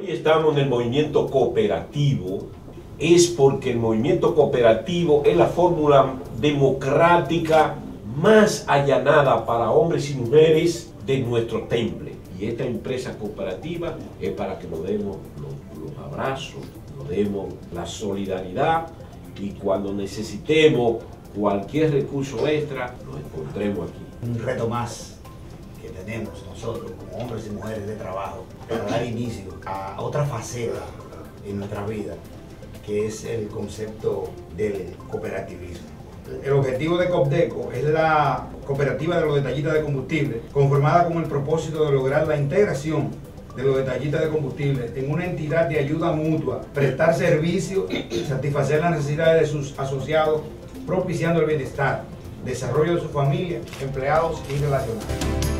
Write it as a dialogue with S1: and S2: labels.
S1: Hoy estamos en el movimiento cooperativo, es porque el movimiento cooperativo es la fórmula democrática más allanada para hombres y mujeres de nuestro temple. Y esta empresa cooperativa es para que nos demos los abrazos, nos demos la solidaridad y cuando necesitemos cualquier recurso extra, lo encontremos aquí.
S2: Un reto más que tenemos nosotros como hombres y mujeres de trabajo para dar inicio a otra faceta en nuestra vida, que es el concepto del cooperativismo.
S3: El objetivo de Copdeco es la cooperativa de los detallistas de combustible, conformada con el propósito de lograr la integración de los detallistas de combustible en una entidad de ayuda mutua, prestar servicio, satisfacer las necesidades de sus asociados, propiciando el bienestar, desarrollo de su familia, empleados y relacionados.